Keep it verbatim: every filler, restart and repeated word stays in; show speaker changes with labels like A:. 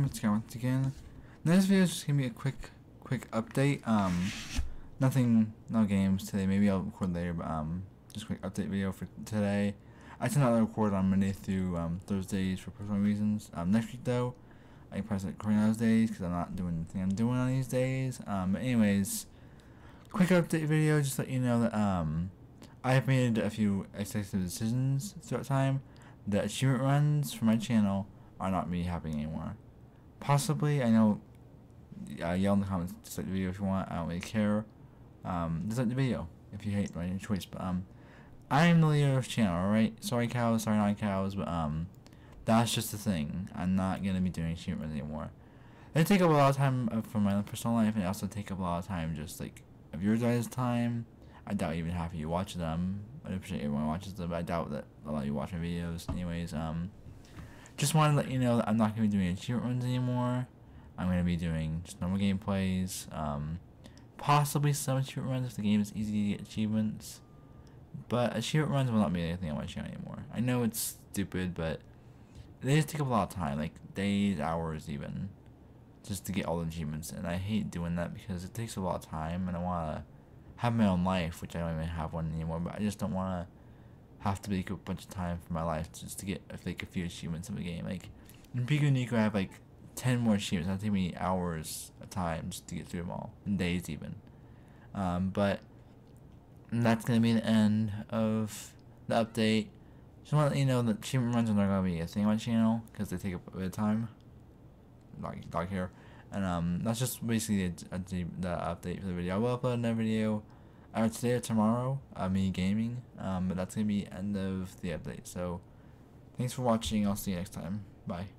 A: it's going once again. This video is just gonna be a quick, quick update. Um, nothing, no games today. Maybe I'll record later, but um, just a quick update video for today. I tend not to record on Monday through um Thursdays for personal reasons. Um, next week though, I can probably start recording those days because I'm not doing the thing I'm doing on these days. Um, but anyways, quick update video just to let you know that um, I have made a few executive decisions throughout time. The achievement runs for my channel are not really happening anymore. Possibly, I know, uh, yell in the comments, dislike the video if you want, I don't really care. Um, dislike the video if you hate my choice, but um, I am the leader of the channel, alright? Sorry cows, sorry not cows, but um, that's just the thing. I'm not gonna be doing achievement runs anymore. They take up a lot of time from my personal life, and they also take up a lot of time, just like, of your guys' time. I doubt even half of you watch them. I appreciate everyone who watches them, but I doubt that a lot of you watch my videos. Anyways, um, just wanted to let you know that I'm not going to be doing achievement runs anymore. I'm going to be doing just normal gameplays, um, possibly some achievement runs if the game is easy to get achievements. But achievement runs will not be anything on my channel anymore. I know it's stupid, but they just take up a lot of time, like days, hours even, just to get all the achievements. And I hate doing that because it takes a lot of time, and I want to have my own life, which I don't even have one anymore, but I just don't want to have to make a bunch of time for my life just to get like a few achievements in the game. Like in Pico Nico, I have like ten more achievements. That'll take me hours of time just to get through them all, and days even. Um, but that's gonna be the end of the update. Just want to let you know that achievement runs are not gonna be a thing on my channel because they take up a bit of time. Dog, dog hair. And um, that's just basically the, the, the update for the video. I will upload another video either today or tomorrow, uh, me gaming, um, but that's going to be end of the update. So, thanks for watching. I'll see you next time. Bye.